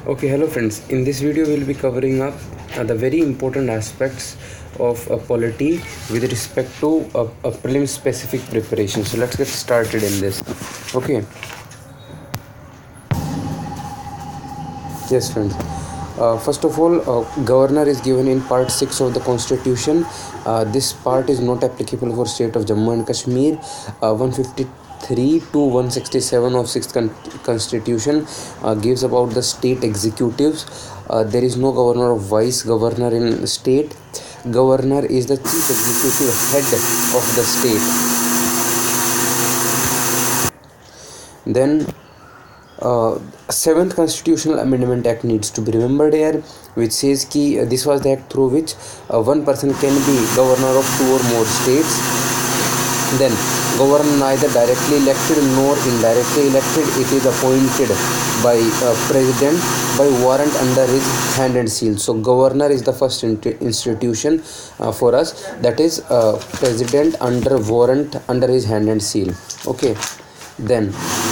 Okay, hello friends. In this video, we'll be covering up the very important aspects of polity with respect to a prelim specific preparation. So let's get started in this. Okay. Yes, friends. First of all, governor is given in part 6 of the constitution. This part is not applicable for state of Jammu and Kashmir. 153 to 167 of 6th constitution gives about the state executives. There is no governor or vice governor in state. Governor is the chief executive head of the state. Then 7th Constitutional Amendment Act needs to be remembered here, which says कि this was the act through which one person can be governor of 2 or more states. Then governor neither directly elected nor indirectly elected. It is appointed by president by warrant under his hand and seal. So governor is the first institution for us, that is president under warrant under his hand and seal. Okay, then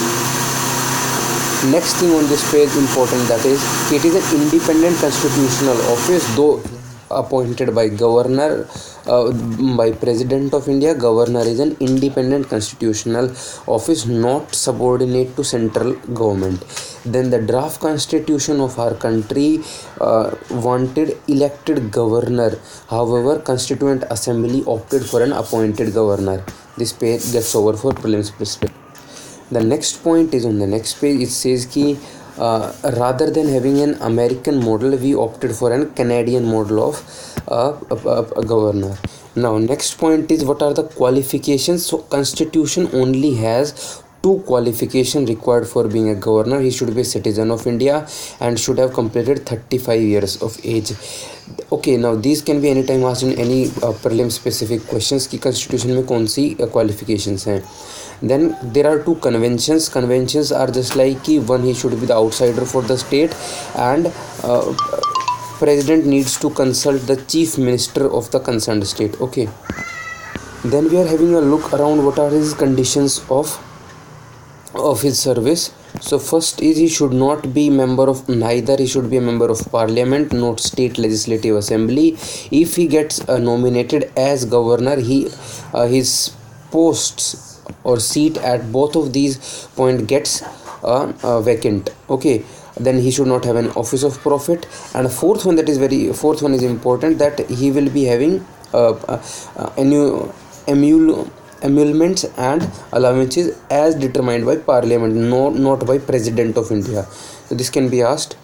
next thing on this page important, that is it is an independent constitutional office, though appointed by governor by president of India. Governor is an independent constitutional office, not subordinate to central government. Then the draft constitution of our country wanted elected governor. However, constituent assembly opted for an appointed governor. This page gets over for prelims perspective. The next point is on the next page. It says कि rather than having an American model, we opted for an Canadian model of a governor. Now next point is what are the qualifications. So constitution only has 2 qualifications required for being a governor. He should be a citizen of India and should have completed 35 years of age. Okay, now these can be anytime asked in any prelim specific questions कि constitution में कौन सी qualifications हैं. Then there are 2 conventions. Conventions are just like कि one, he should be the outsider for the state, and president needs to consult the chief minister of the concerned state. Okay, then we are having a look around what are his conditions of his service. So first is he should not be member of neither he should be a member of parliament nor state legislative assembly. If he gets nominated as governor, his posts or seat at both of these points gets vacant. Okay, then he should not have an office of profit. And fourth one is important, that he will be having emoluments and allowances as determined by parliament, not by president of India. So this can be asked.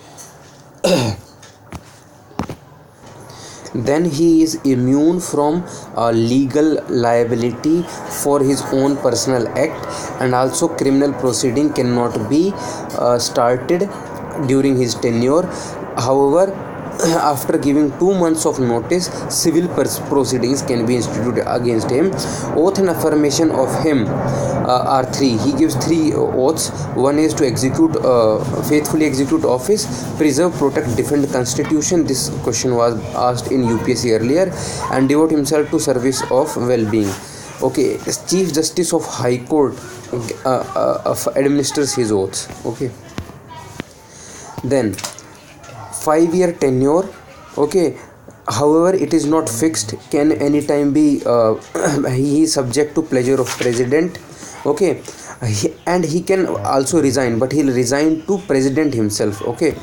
Then he is immune from legal liability for his own personal act, and also criminal proceeding cannot be started during his tenure. However, after giving 2 months of notice, civil proceedings can be instituted against him. Oath and affirmation of him are 3. He gives 3 oaths. One is to execute, faithfully execute office, preserve, protect, defend constitution. This question was asked in UPSC earlier. And devote himself to service of well-being. Okay, Chief Justice of High Court administers his oaths. Okay, then 5-year tenure. Okay, however it is not fixed, can anytime be he is subject to pleasure of president. Okay, and he can also resign, but he'll resign to president himself. Okay,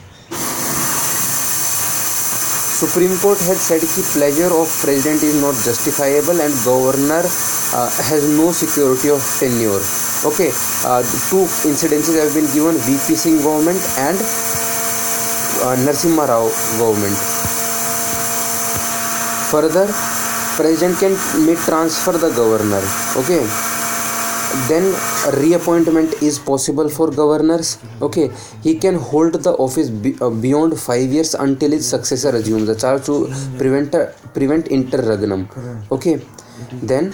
Supreme Court has said कि pleasure of president is not justifiable and governor has no security of tenure. Okay, 2 incidences have been given: VP Singh government and Narasimha Rao government. Further, president may transfer the governor. Okay, then reappointment is possible for governors. Okay, he can hold the office beyond 5 years until his successor assumes the charge to prevent interregnum. Okay, then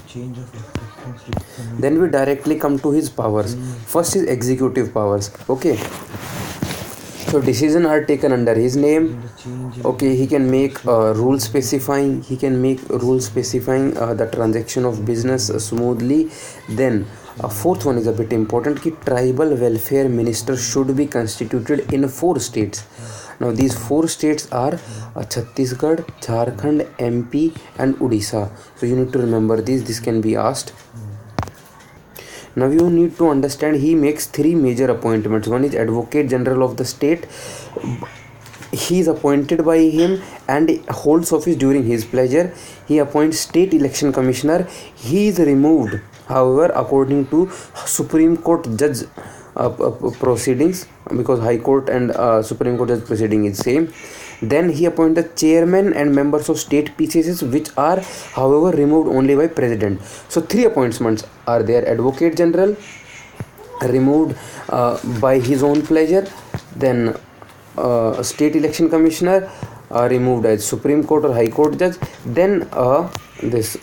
we directly come to his powers. First is executive powers. Okay, so decisions are taken under his name. Okay, he can make rules specifying the transaction of business smoothly. Then Fourth one is a bit important कि tribal welfare minister should be constituted in 4 states. Now these 4 states are Chhattisgarh, Jharkhand, MP and Odisha. So you need to remember these. This can be asked. Now you need to understand he makes 3 major appointments. One is Advocate General of the state. He is appointed by him and holds office during his pleasure. He appoints State Election Commissioner. He is removed, however, according to Supreme Court judge proceedings, because High Court and Supreme Court judge proceeding is same. Then he appoints the chairman and members of state PCSs, which are, however, removed only by president. So 3 appointments are there: Advocate General, removed by his own pleasure, then State Election Commissioner, removed as Supreme Court or High Court judge, then this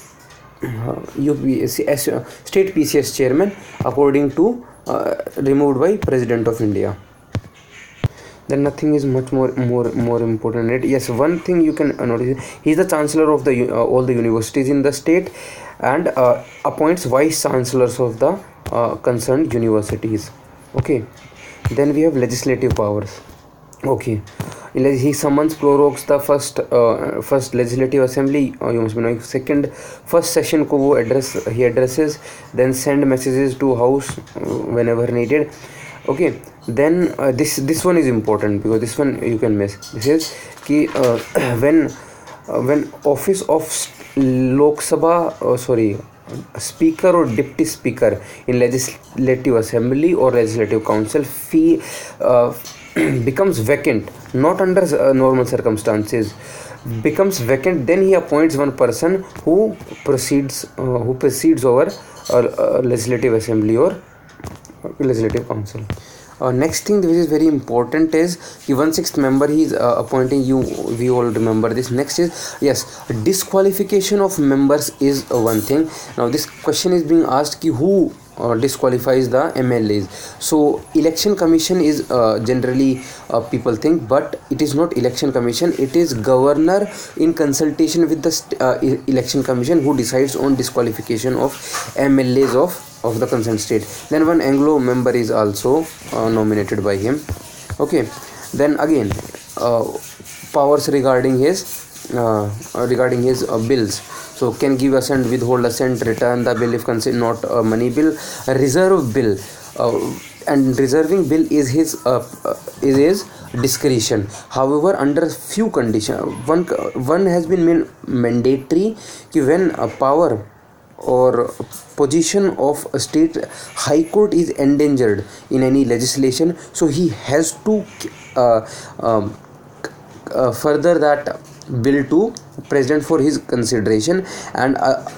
UPSC, State PCS chairman, according to removed by President of India. Then nothing is much more important. Yes, one thing you can notice: he is the chancellor of the all the universities in the state, and appoints vice chancellors of the concerned universities. Okay, then we have legislative powers. Okay, he summons, prorogues the first legislative assembly. You must be knowing. First session को वो he addresses, then send messages to house whenever needed. Okay, then this one is important because this one you can miss. This is कि when office of Lok Sabha speaker or deputy speaker in legislative assembly or legislative council becomes vacant, not under normal circumstances, becomes vacant, then he appoints one person who precedes over legislative assembly or legislative council. Next thing which is very important is the 1/6 member he is appointing. We all remember this. Next is, yes, disqualification of members is one thing. Now this question is being asked ki who disqualifies the MLAs. So election commission is generally people think, but it is not election commission. It is governor in consultation with the election commission who decides on disqualification of MLAs of the concerned state. Then one Anglo member is also nominated by him. Okay, then again powers regarding his bills. So can give assent, withhold assent, return the bill if considered not a money bill, reserve bill, and reserving bill is his discretion. However, under few conditions, one has been made mandatory कि when a power or position of a state high court is endangered in any legislation, so he has to further that bill to president for his consideration. And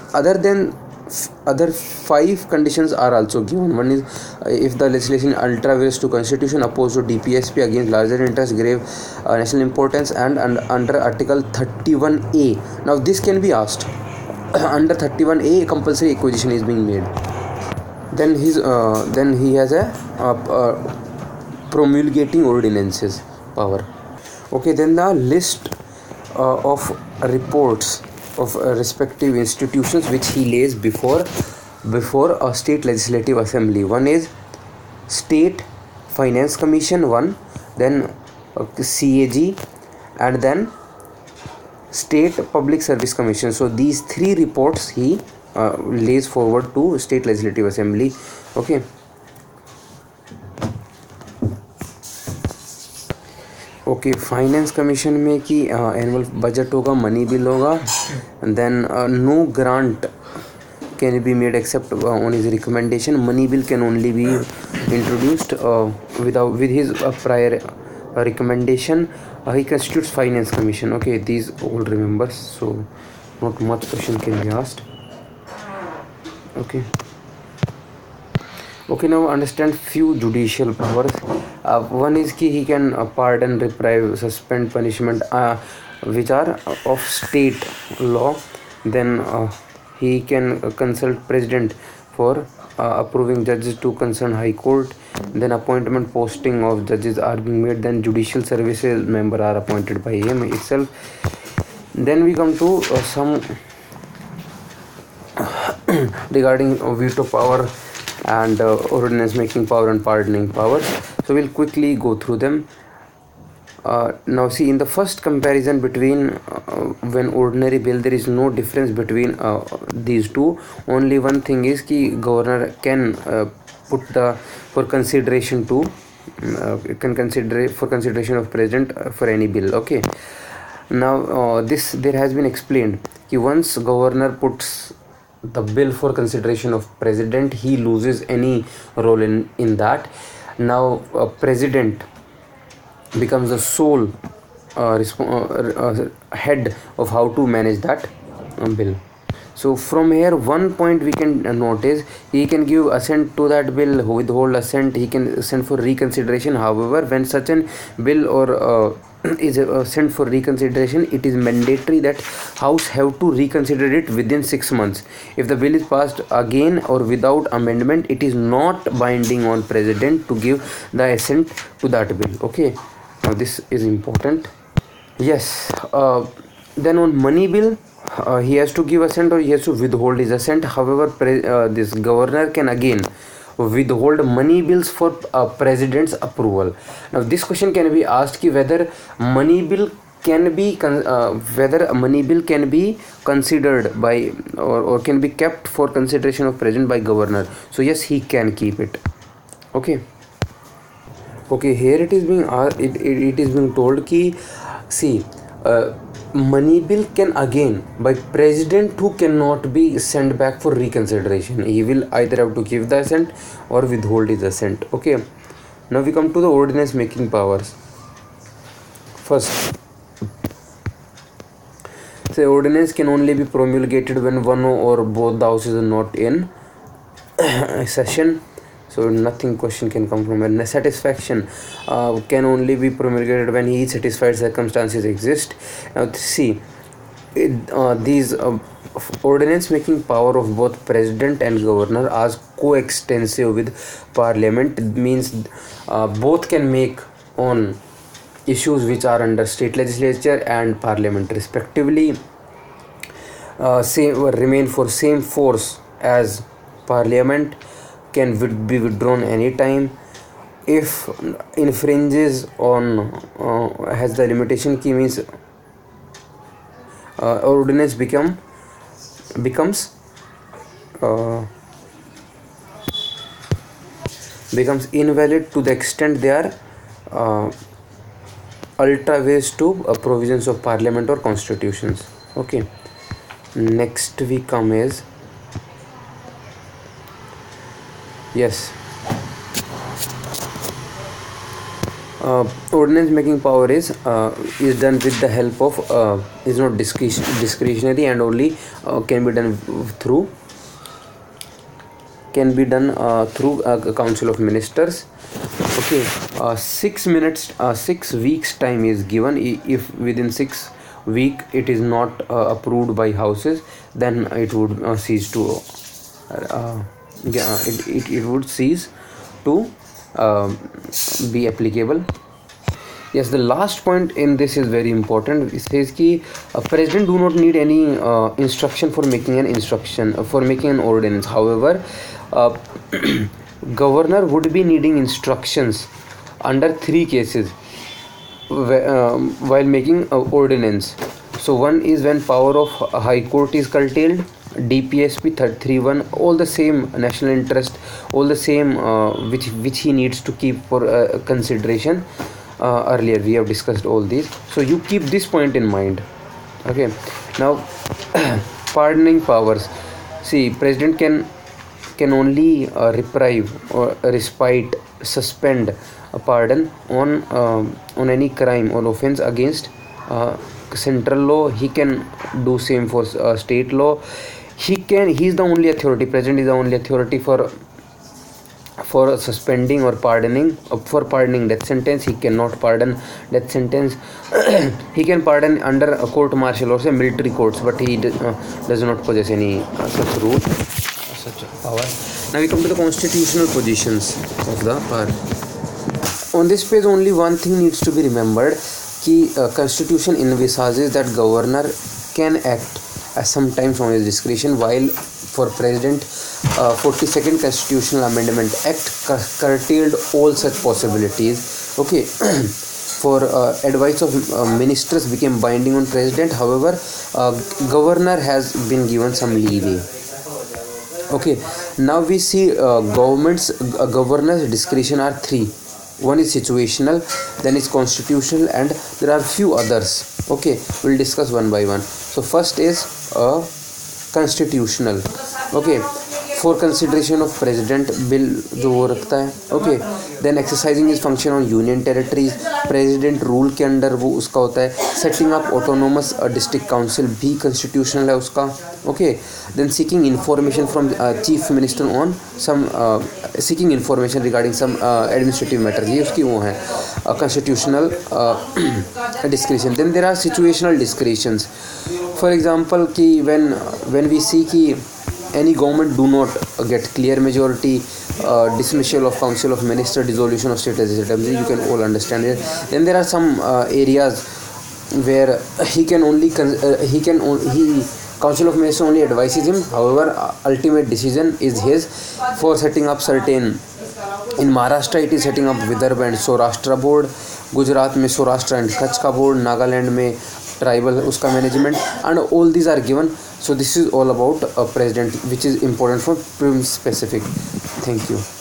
other 5 conditions are also given. One is if the legislation ultra vires to constitution, opposed to DPSP, against larger interest, grave national importance, and under article 31A. Now this can be asked. Under 31A compulsory acquisition is being made. Then he has a promulgating ordinances power. Okay, then the list of reports of respective institutions which he lays before a state legislative assembly. One is State Finance Commission, one, then CAG, and then State Public Service Commission. So these 3 reports he lays forward to state legislative assembly. Okay, okay finance commission में कि annual budget होगा, money bill होगा, then no grant can be made except on his recommendation. Money bill can only be introduced with his prior recommendation. He constitutes finance commission. Okay, these all remember, so not much question can be asked. Okay, now understand few judicial powers. One is कि he can pardon, reprieve, suspend, punishment which are of state law. Then he can consult president for approving judges to concern high court. Then appointment, posting of judges are being made. Then judicial services member are appointed by him itself. Then we come to some regarding veto power. and ordinance making power and pardoning powers. So we'll quickly go through them. Now see, in the first comparison between when ordinary bill, there is no difference between these two. Only one thing is ki governor can put the for consideration to can consider for consideration of president for any bill. Okay, now this there has been explained ki once governor puts the bill for consideration of president, he loses any role in that. Now president becomes the sole head of how to manage that bill. So from here, one point we can notice, he can give assent to that bill, withhold assent, he can send for reconsideration. However, when such an bill or is sent for reconsideration, it is mandatory that House have to reconsider it within 6 months. If the bill is passed again or without amendment, it is not binding on president to give the assent to that bill. Okay, now this is important. Yes, then on money bill, he has to give assent or he has to withhold his assent. However, this governor can again withhold money bills for president's approval. Now this question can be asked ki whether money bill can be considered by or can be kept for consideration of president by governor. So yes, he can keep it. Okay, here it is being it is being told ki see, money bill can again by president who cannot be sent back for reconsideration. He will either have to give the assent or withhold his assent. Okay, now we come to the ordinance making powers. First, say ordinance can only be promulgated when one or both the houses are not in session. So nothing question can come from it. Satisfaction can only be promulgated when he is satisfied circumstances exist. Now see, these ordinance making power of both president and governor are coextensive with parliament. It means both can make on issues which are under state legislature and parliament respectively. Remain for same force as parliament, can be withdrawn anytime. If infringes on has the limitation key, means ordinance becomes invalid to the extent they are ultra vires to provisions of parliament or constitutions. Okay, next we come is yes, ordinance making power is done with the help of is not discretionary and only can be done through a council of ministers. Okay, 6 weeks time is given. If within 6 weeks it is not approved by houses, then it would cease to it would cease to be applicable. Yes, the last point in this is very important. It says ki president do not need any instruction for making an ordinance. However, governor would be needing instructions under 3 cases while making ordinance. So one is when power of high court is curtailed, DPSP 331, all the same national interest, all the same which he needs to keep for consideration. Earlier we have discussed all these, so you keep this point in mind. Okay, now pardoning powers. See, president can only reprieve or respite, suspend, pardon on any crime or offense against central law. He can do same for state law. He is the only authority. President is the only authority for suspending or pardoning. For pardoning death sentence, he cannot pardon death sentence. He can pardon under a court martial or say military courts, but he does not possess any such rule, such power. Now we come to the constitutional positions of the power. On this page, only one thing needs to be remembered: कि constitution envisages that governor can act sometimes on his discretion while for President, 42nd Constitutional Amendment Act curtailed all such possibilities. Okay, for advice of ministers became binding on President. However, governor has been given some leeway. Okay, now we see governor's discretion are three. One is situational, then is constitutional, and there are few others. Okay, we'll discuss one by one. So first is constitutional. Okay, for consideration of president bill जो वो रखता है. Okay, then exercising his function on union territories, president rule के under वो उसका होता है. Setting up autonomous district council भी constitutional है उसका. Okay, then seeking information from chief minister on some seeking information regarding some administrative matters, ये उसकी वो है constitutional discretion. Then there are situational discretions. For example कि when we see कि any government do not get clear majority, dismissal of council of minister, dissolution of state legislature, you can all understand it. Then there are some areas where council of minister only advises him, however ultimate decision is his. For setting up certain, in Maharashtra it is setting up Vidarbha and Saurashtra board, Gujarat में Saurashtra and Kutch का board, Nagaland में tribal उसका management, and all these are given. So this is all about president, which is important for prelims specific. Thank you.